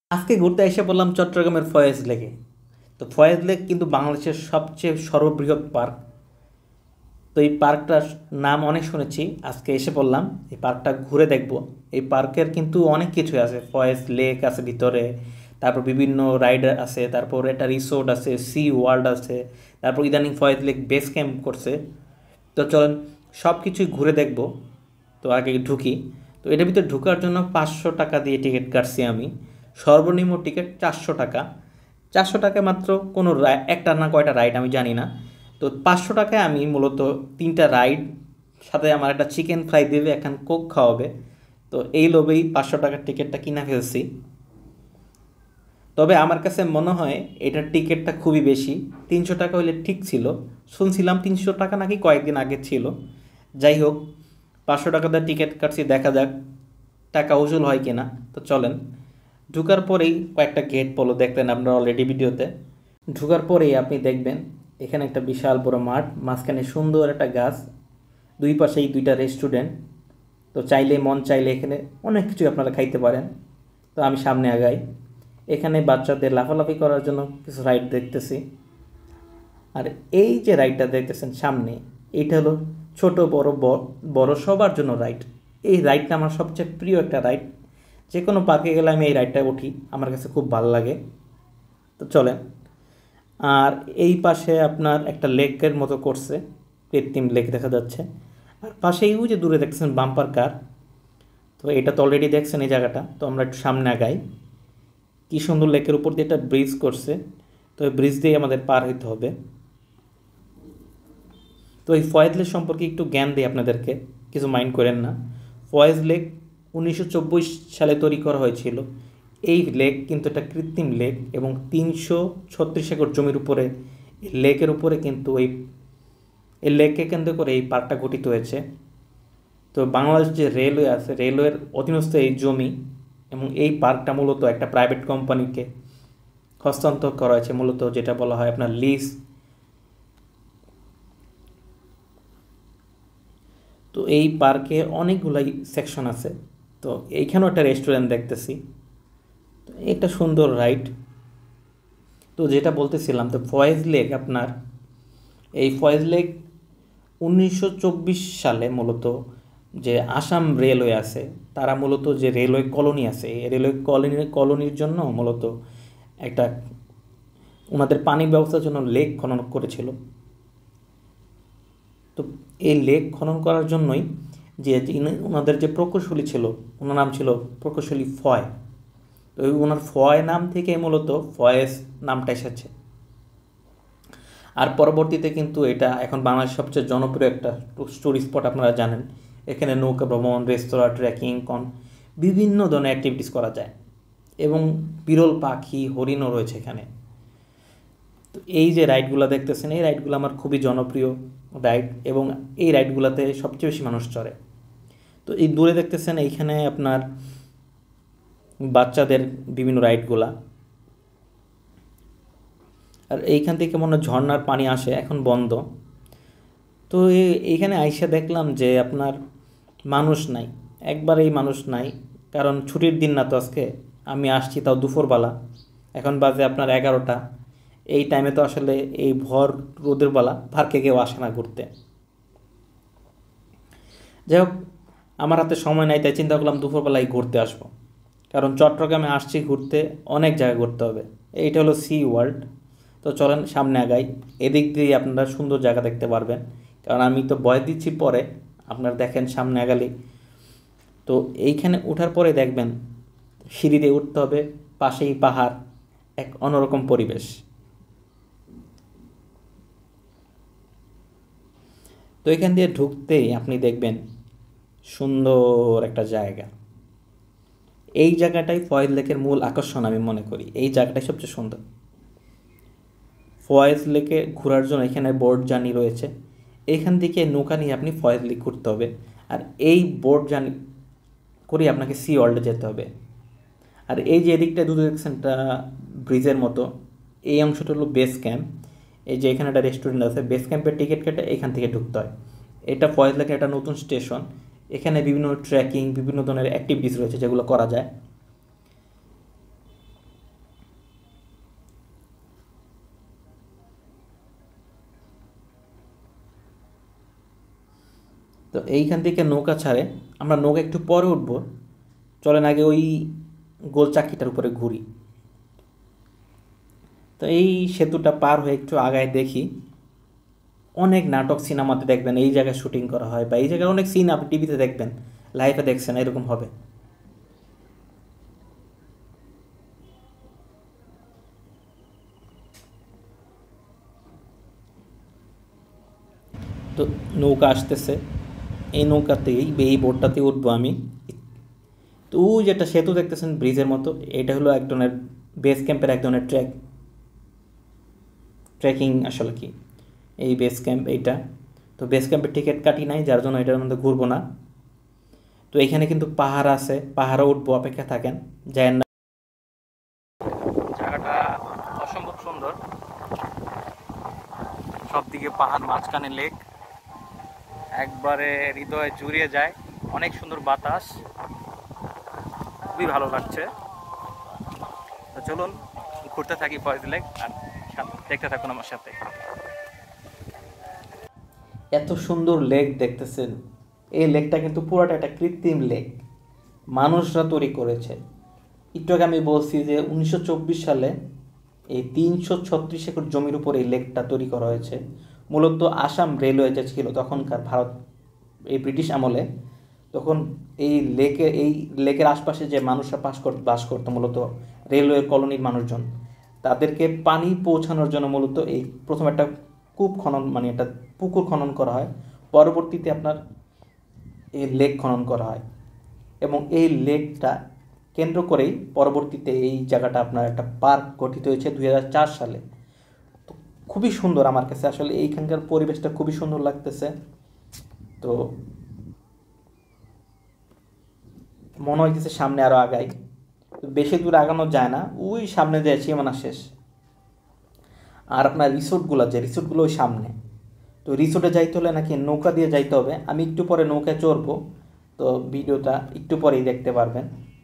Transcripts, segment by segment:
আজকে ঘুরতে এসে বললাম চট্টগ্রামের ফয়েজ লেকে। তো ফয়েজ লেক কিন্তু বাংলাদেশের সবচেয়ে সর্ববৃহৎ পার্ক। তো এই পার্কটার নাম অনেক শুনেছি, আজকে এসে পড়লাম এই পার্কটা ঘুরে দেখব। এই পার্কের কিন্তু অনেক কিছুই আছে, ফয়েজ লেক আছে ভিতরে, তারপর বিভিন্ন রাইড আছে, তারপর একটা রিসোর্ট আছে, সি ওয়ার্ল্ড আছে, তারপর ইদানিং ফয়েজ লেক বেস ক্যাম্প করছে। তো চলেন সব কিছুই ঘুরে দেখব। তো আগে ঢুকি। তো এটার ভিতরে ঢোকার জন্য 500 টাকা দিয়ে টিকিট কাটছি আমি। সর্বনিম্ন টিকিট 400 টাকা। 400 টাকা মাত্র কোনো একটা না কয়টা রাইড আমি জানি না। তো 500 টাকায় আমি মূলত 3টা রাইড, সাথে আমার একটা চিকেন ফ্রাই দেবে, এখন কোক খাওয়াবে। তো এই লোভেই 500 টাকার টিকিটটা কিনা ফেলছি। তবে আমার কাছে মনে হয় এটার টিকিটটা খুবই বেশি। 300 টাকা হলে ঠিক ছিল। শুনছিলাম 300 টাকা নাকি কয়েকদিন আগে ছিল। যাই হোক, 500 টাকা দিয়ে টিকিট কাটছি, দেখা যাক টাকা উসুল হয় কিনা। তো চলেন। ঢুকার পরেই কয়েকটা গেট পলো দেখলেন আপনারা অলরেডি ভিডিওতে। ঢুকার পরেই আপনি দেখবেন এখানে একটা বিশাল বড় মাঠ, মাঝখানে সুন্দর একটা গাছ, দুই পাশেই 2টা রেস্টুরেন্ট। তো চাইলে মন চাইলে এখানে অনেক কিছু আপনারা খাইতে পারেন। তো আমি সামনে আগাই। এখানে বাচ্চাদের লাফালাফি করার জন্য কিছু রাইড দেখতেছি। আর এই যে রাইডটা দেখতেছেন সামনে, এইটা হলো ছোট বড় বড় সবার জন্য রাইড। এই রাইডটা আমার সবচেয়ে প্রিয় একটা রাইড। যে কোনো পার্কে গেলে আমি এই রাইডটা উঠি, আমার কাছে খুব ভালো লাগে। তো চলেন। আর এই পাশে আপনার একটা লেকের মতো করছে, কৃত্রিম লেক দেখা যাচ্ছে। আর পাশেই ওই যে দূরে দেখছেন বাম্পার কার। তো এটা তো অলরেডি দেখছেন এই জায়গাটা। তো আমরা একটু সামনে আগাই। কী সুন্দর লেকের উপর দিয়ে একটা ব্রিজ করছে। তো এই ব্রিজ দিয়ে আমাদের পার হইতে হবে। তো এই ফয়েজ লেক সম্পর্কে একটু জ্ঞান দিই আপনাদেরকে, কিছু মাইন্ড করেন না। ফয়েজ লেক 1924 সালে তৈরি করা হয়েছিল। এই লেক কিন্তু একটা কৃত্রিম লেক এবং 336 একর জমির উপরে এই লেকের উপরে কিন্তু এই লেককে কেন্দ্র করে এই পার্কটা গঠিত হয়েছে। তো বাংলাদেশ যে রেলওয়ে আছে, রেলওয়ের অধীনস্থ এই জমি এবং এই পার্কটা মূলত একটা প্রাইভেট কোম্পানিকে হস্তান্তর করা হয়েছে, মূলত যেটা বলা হয় আপনার লিজ। তো এই পার্কে অনেকগুলাই সেকশন আছে। তো এইখানেও একটা রেস্টুরেন্ট দেখতেছি। তো একটা সুন্দর রাইড। তো যেটা বলতেছিলাম, তো ফয়েজ লেক আপনার, এই ফয়েজ লেক 1924 সালে মূলত যে আসাম রেলওয়ে আছে, তারা মূলত যে রেলওয়ে কলোনি আছে, এই রেলওয়ে কলোনির জন্য মূলত একটা ওনাদের পানি ব্যবস্থার জন্য লেক খনন করেছিল। তো এই লেক খনন করার জন্যই যে ওনাদের যে প্রকৌশলী ছিল, ওনার নাম ছিল প্রকৌশলী ফয়। তো ওনার ফয় নাম থেকে মূলত ফয়েজ নামটা এসেছে। আর পরবর্তীতে কিন্তু এটা এখন বাংলাদেশের সবচেয়ে জনপ্রিয় একটা টুরিস্ট স্পট, আপনারা জানেন। এখানে নৌকা ভ্রমণ, রেস্তোরাঁ, ট্রেকিং, বিভিন্ন ধরনের অ্যাক্টিভিটিস করা যায় এবং বিরল পাখি, হরিণও রয়েছে এখানে। তো এই যে রাইডগুলো দেখতেছেন, এই রাইডগুলো আমার খুবই জনপ্রিয় রাইড এবং এই রাইডগুলোতে সবচেয়ে বেশি মানুষ চড়ে। তো এই দূরে দেখতেছেন এইখানে আপনার বাচ্চাদের বিভিন্ন রাইডগুলা। আর এইখান থেকে মনে হয় ঝর্নার পানি আসে, এখন বন্ধ। তো এইখানে আইসা দেখলাম যে আপনার মানুষ নাই, একবারেই মানুষ নাই। কারণ ছুটির দিন না তো আজকে, আমি আসছি তাও দুপুরবেলা, এখন বাজে আপনার 11টা। এই টাইমে তো আসলে এই ভর রোদের বেলা পার্কে কেউ আসে না ঘুরতে। যাই হোক, আমার হাতে সময় নাই, তাই চিন্তা করলাম দুপুরবেলায় ঘুরতে আসবো। কারণ চট্টগ্রামে আসছি ঘুরতে, অনেক জায়গায় ঘুরতে হবে। এইটা হলো সি ওয়ার্ল্ড। তো চলেন সামনে আগাই। এদিক দিয়ে আপনারা সুন্দর জায়গা দেখতে পারবেন, কারণ আমি তো বয় দিচ্ছি পরে, আপনারা দেখেন সামনে আগালি। তো এইখানে ওঠার পরে দেখবেন সিঁড়ি দিয়ে উঠতে হবে, পাশেই পাহাড়, এক অন্যরকম পরিবেশ। তো এখান দিয়ে ঢুকতেই আপনি দেখবেন সুন্দর একটা জায়গা। এই জায়গাটাই ফয়েজ লেকের মূল আকর্ষণ আমি মনে করি, এই জায়গাটাই সবচেয়ে সুন্দর। ফয়েজ লেকে ঘোরার জন্য এখানে বোট জার্নি রয়েছে। এখান থেকে নৌকা নিয়ে আপনি ফয়েজ লেক ঘুরতে হবে। আর এই বোট জার্নি করে আপনাকে সি ওয়ার্ল্ডে যেতে হবে। আর এই যে এদিকটা দুটো দেখছেনটা ব্রিজের মতো, এই অংশটা হলো বেস ক্যাম্প। এই যে এখানে একটা রেস্টুরেন্ট আছে, বেস ক্যাম্পের টিকিট কেটে এখান থেকে ঢুকতে হয়। এটা ফয়েজ লেকের একটা নতুন স্টেশন। এখানে বিভিন্ন ট্রেকিং, বিভিন্ন ধরনের অ্যাক্টিভিটিস রয়েছে যেগুলো করা যায়। তো এইখান থেকে নৌকা ছাড়ে, আমরা নৌকা একটু পরে উঠবো, চলেন আগে ওই গোল চাকিটার উপরে ঘুরি। তো এই সেতুটা পার হয়ে একটু আগায় দেখি, অনেক নাটক সিনেমাতে দেখবেন এই জায়গায় শুটিং করা হয়, বা এই জায়গায় অনেক সিন আপনি টিভিতে দেখবেন, লাইভে দেখছেন, এরকম হবে। তো নৌকা আসতেছে, এই নৌকাতেই এই বোটটাতে উঠবো আমি। তো ওই যেটা সেতু দেখতেছেন ব্রিজের মতো, এটা হলো এক ধরনের বেস ক্যাম্পের এক ধরনের ট্রেকিং আসলে কি এই বেস ক্যাম্প এইটা। তো বেস ক্যাম্পের টিকিট কাটি নাই, যার জন্য এটার মধ্যে ঘুরবো না। তো এখানে কিন্তু পাহাড় আছে, পাহাড়ে উঠবো, অপেক্ষা থাকেন, যায় না। জায়গাটা অসম্ভব সুন্দর, সব দিকে পাহাড়, মাঝখানে লেক, একবারে হৃদয়ে জুড়িয়ে যায়, অনেক সুন্দর বাতাস, খুবই ভালো লাগছে। তো চলুন ঘুরতে থাকি ফয়েজ লেক, আর দেখতে থাকুন আমার সাথে। এত সুন্দর লেক দেখতেছেন, এই লেকটা কিন্তু পুরোটা একটা কৃত্রিম লেক, মানুষরা তৈরি করেছে। একটু আগে আমি বলছি যে 1924 সালে এই 336 একর জমির উপর এই লেকটা তৈরি করা হয়েছে। মূলত আসাম রেলওয়ে যে ছিল তখনকার ভারত, এই ব্রিটিশ আমলে, তখন এই লেকের আশপাশে যে মানুষরা বাস করতো, মূলত রেলওয়ে কলোনির মানুষজন, তাদেরকে পানি পৌঁছানোর জন্য মূলত এই প্রথম একটা কূপ খনন, মানে একটা পুকুর খনন করা হয়। পরবর্তীতে আপনার এই লেক খনন করা হয়, এবং এই লেকটা কেন্দ্র করেই পরবর্তীতে এই জায়গাটা আপনার একটা পার্ক গঠিত হয়েছে 2004 সালে। তো খুবই সুন্দর, আমার কাছে আসলে এইখানকার পরিবেশটা খুবই সুন্দর লাগতেছে। তো মনে হইতেছে সামনে আরও আগাই, বেশি দূর আগানো যায় না, ওই সামনে যায় সীমানা শেষ। আর আপনার রিসোর্টগুলো ওই সামনে। তো রিসোর্টে যাইতে হলে নাকি নৌকা দিয়ে যাইতে হবে, আমি একটু পরে নৌকায় চড়বো, তো ভিডিওটা একটু পরেই দেখতে পারবেন।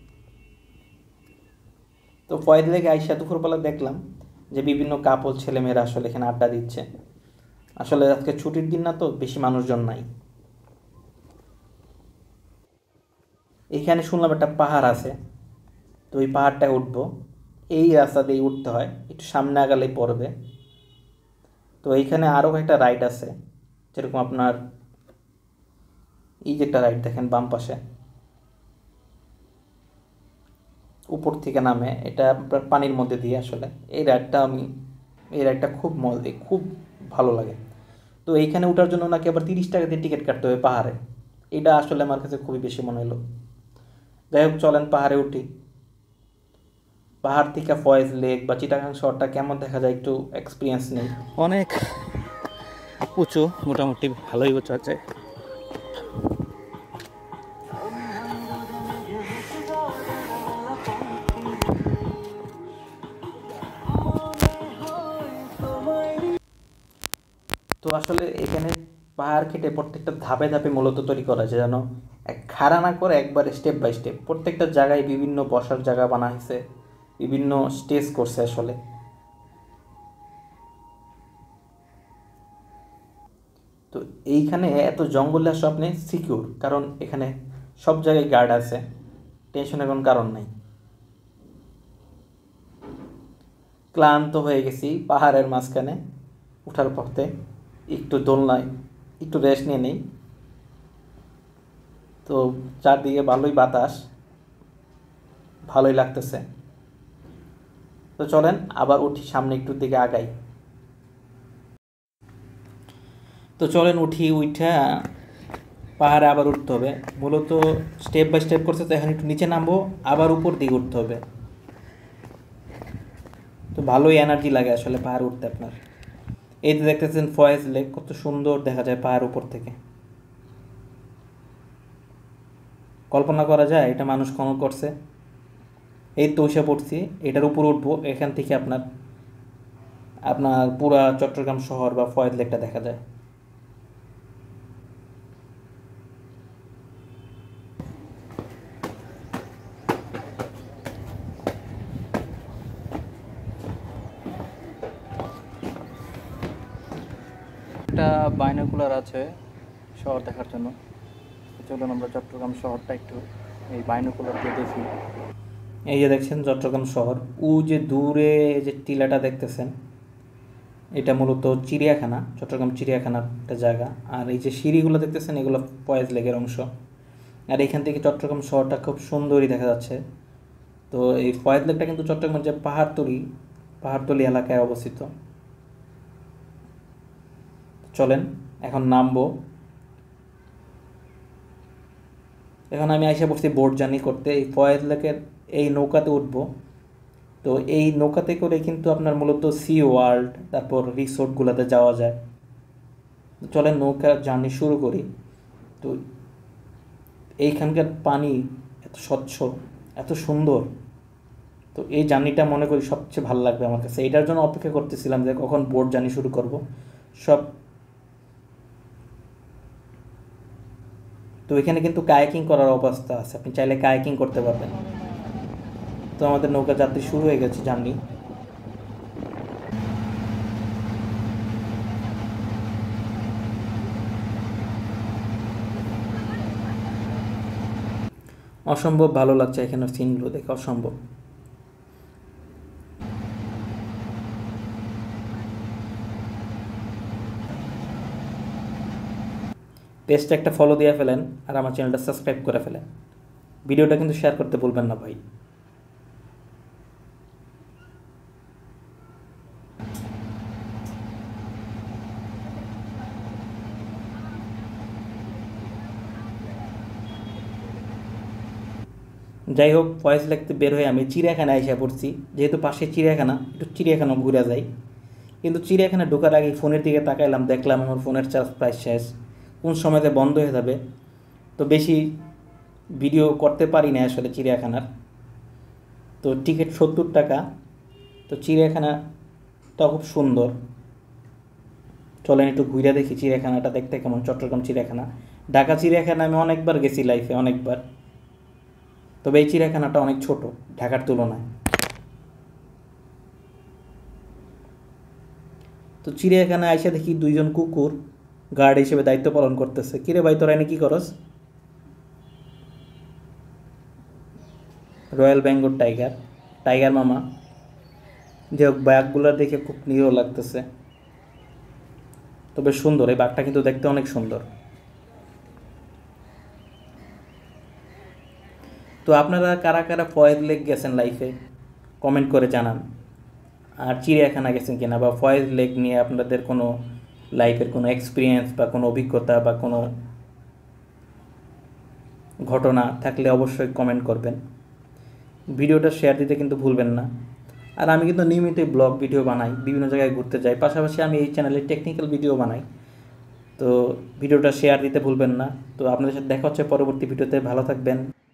তো ফয়েজ লেকে আইসা দুপুরবেলা দেখলাম যে বিভিন্ন কাপল ছেলেমেয়েরা আসলে এখানে আড্ডা দিচ্ছে। আসলে আজকে ছুটির দিন না, তো বেশি মানুষজন নাই। এইখানে শুনলাম একটা পাহাড় আছে, তো ওই পাহাড়টায় উঠবো, এই রাস্তা দিয়ে উঠতে হয়, একটু সামনে আগালেই পড়বে। তো এইখানে আরও একটা রাইড আছে, যেরকম আপনার এই যে একটা রাইড দেখেন বাম পাশে, উপর থেকে নামে, এটা আপনার পানির মধ্যে দিয়ে আসলে এই রাইডটা খুব ভালো লাগে। তো এইখানে ওঠার জন্য নাকি আবার 30 টাকা দিয়ে টিকিট কাটতে হবে পাহাড়ে, এটা আসলে আমার কাছে খুবই বেশি মনে হলো। যাই হোক, চলেন পাহাড়ে উঠি। পাহাড় থেকে ফয়েজ লেক বা চিটাগাং শহরটা কেমন দেখা যায় একটু এক্সপিরিয়েন্স নেই। অনেক উঁচু, মোটামুটি ভালোই উঁচু আছে। তো আসলে এখানে পাহাড় কেটে প্রত্যেকটা ধাপে ধাপে মূলত তৈরি করা যায়, যেন এক খাড়া না করে একবারে স্টেপ বাই স্টেপ প্রত্যেকটা জায়গায় বিভিন্ন বসার জায়গা বানা হয়েছে, বিভিন্ন স্টেজ করছে আসলে। তো এইখানে এত জঙ্গলে আসলে আপনি সিকিউর, কারণ এখানে সব জায়গায় গার্ড আছে, টেনশনের কোনো কারণ নাই। ক্লান্ত হয়ে গেছি পাহাড়ের মাঝখানে উঠার পথে, একটু দোলনায় একটু রেস্ট নিয়ে নেই। তো চারদিকে ভালোই বাতাস, ভালোই লাগতেছে। তো চলেন আবার উঠি, সামনে একটু দিকে আগাই। তো চলেন উঠি, উঠা পাহাড়ে আবার উঠতে হবে, মূলত স্টেপ বাই স্টেপ করছে, তো এখন একটু নিচে নামবো, আবার উপর দিকে উঠতে হবে। তো ভালোই এনার্জি লাগে আসলে পাহাড় উঠতে আপনার। এই যে দেখতেছেন ফয়েজ লেক, কত সুন্দর দেখা যায় পাহাড় উপর থেকে, কল্পনা করা যায় এটা মানুষ খনন করছে। এই তো এসে পড়ছি, এটার উপর উঠবো, এখান থেকে আপনার আপনার পুরা চট্টগ্রাম শহর বা ফয়েজ লেকটা দেখা যায়। একটা বাইনোকুলার আছে শহর দেখার জন্য। চলুন আমরা চট্টগ্রাম শহরটা একটু এই বাইনোকুলার দিয়ে দেখি। এই যে দেখছেন চট্টগ্রাম শহর, ও যে দূরে যে টিলাটা দেখতেছেন, এটা মূলত চিড়িয়াখানা, চট্টগ্রাম চিড়িয়াখানার একটা জায়গা। আর এই যে সিঁড়িগুলো দেখতেছেন, এগুলো ফয়েজ লেকের অংশ। আর এখান থেকে চট্টগ্রাম শহরটা খুব সুন্দরই দেখা যাচ্ছে। তো এই ফয়েজ লেকটা কিন্তু চট্টগ্রামের যে পাহাড়তলি এলাকায় অবস্থিত। চলেন এখন নামবো। এখন আমি আইসা পড়ছি বোট জার্নি করতে। এই ফয়েজ লেকের এই নৌকাতে উঠবো। তো এই নৌকাতে করে কিন্তু আপনার মূলত সি ওয়ার্ল্ড, তারপর রিসোর্টগুলোতে যাওয়া যায়। চলেন নৌকা জার্নি শুরু করি। তো এইখানকার পানি এত স্বচ্ছ, এত সুন্দর। তো এই জার্নিটা মনে করি সবচেয়ে ভালো লাগবে আমার কাছে। এটার জন্য অপেক্ষা করতেছিলাম যে কখন বোট জার্নি শুরু করব। সব তো এখানে কিন্তু কায়াকিং করার অবস্থা আছে, আপনি চাইলে কায়াকিং করতে পারবেন। তো আমাদের নৌকা যাত্রী শুরু হয়ে গেছে জার্নি। অসম্ভব ভালো লাগছে এখানের সিনগুলো দেখে, অসম্ভব। পেজটা একটা ফলো দিয়ে ফেলেন আর আমার চ্যানেলটা সাবস্ক্রাইব করে ফেলেন। ভিডিওটা কিন্তু শেয়ার করতে ভুলবেন না ভাই। যাই হোক, ভয়েস লিখতে বের হয়ে আমি চিড়িয়াখানায় এসে পড়ছি। যেহেতু পাশে চিড়িয়াখানা, একটু চিড়িয়াখানা ঘুরে যাই। কিন্তু চিড়িয়াখানা ঢোকার আগে ফোনের দিকে তাকাইলাম, দেখলাম আমার ফোনের চার্জ প্রায় শেষ। কোন সময়তে বন্ধ হয়ে যাবে। তো বেশি ভিডিও করতে পারি না আসলে চিড়িয়াখানার। তো টিকিট 70 টাকা। তো চিড়িয়াখানাটা খুব সুন্দর। চলেন একটু ঘুরে দেখি চিড়িয়াখানাটা দেখতে কেমন, চট্টগ্রাম চিড়িয়াখানা। ঢাকা চিড়িয়াখানা আমি অনেকবার গেছি লাইফে, অনেকবার। তবে এই চিড়িয়াখানাটা অনেক ছোট ঢাকার তুলনায়। তো চিড়িয়াখানায় আইসা দেখি দুইজন কুকুর গার্ড হিসেবে দায়িত্ব পালন করতেছে। কিরে ভাই, তোরা এনে কি করস? রয়্যাল বেঙ্গল টাইগার, টাইগার মামা। যে হোক, বাঘগুলো দেখে খুব নিরীহ লাগতেছে। তবে সুন্দর, এই বাঘটা কিন্তু দেখতে অনেক সুন্দর। তো আপনারা কারা কারা ফয়েজ লেক গেছেন লাইফে কমেন্ট করে জানান। আর চিড়িয়াখানা গেছেন কিনা, বা ফয়েজ লেক নিয়ে আপনাদের কোনো লাইফের কোনো এক্সপিরিয়েন্স বা কোনো অভিজ্ঞতা বা কোনো ঘটনা থাকলে অবশ্যই কমেন্ট করবেন। ভিডিওটা শেয়ার দিতে কিন্তু ভুলবেন না। আর আমি কিন্তু নিয়মিত ব্লগ ভিডিও বানাই, বিভিন্ন জায়গায় ঘুরতে যাই, পাশাপাশি আমি এই চ্যানেলে টেকনিক্যাল ভিডিও বানাই। তো ভিডিওটা শেয়ার দিতে ভুলবেন না। তো আপনাদের সাথে দেখা হচ্ছে পরবর্তী ভিডিওতে। ভালো থাকবেন।